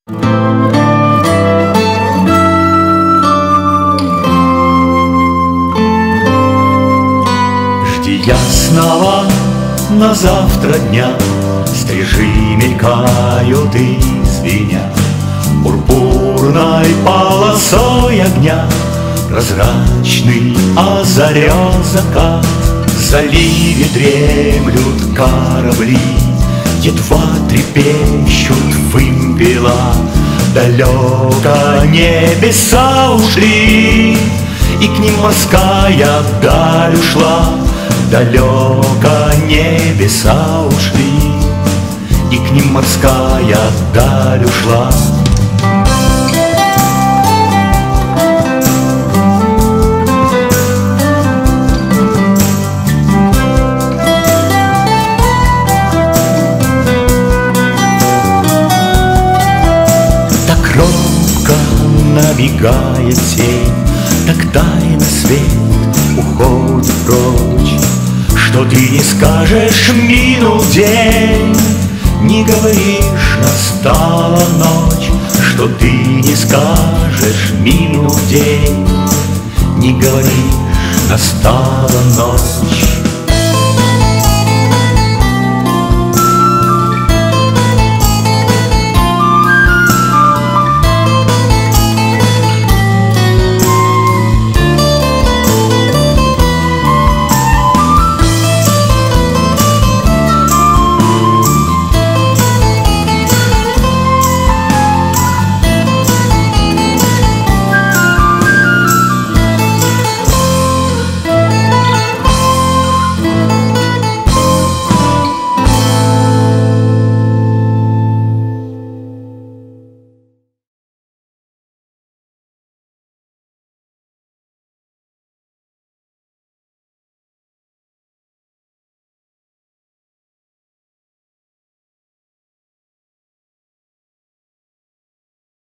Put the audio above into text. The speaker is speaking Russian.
Жди ясного на завтра дня, стрижи мелькают и звенят пурпурной полосой огня. Прозрачный озарен закат, в заливе дремлют корабли, едва трепещут вымпела. Далеко небеса ушли, и к ним морская даль ушла. Далеко небеса ушли, и к ним морская даль ушла. Так робко набегает тень, так тайно свет уходит прочь, что ты не скажешь, минул день, не говоришь, настала ночь, что ты не скажешь, минул день, не говоришь, настала ночь.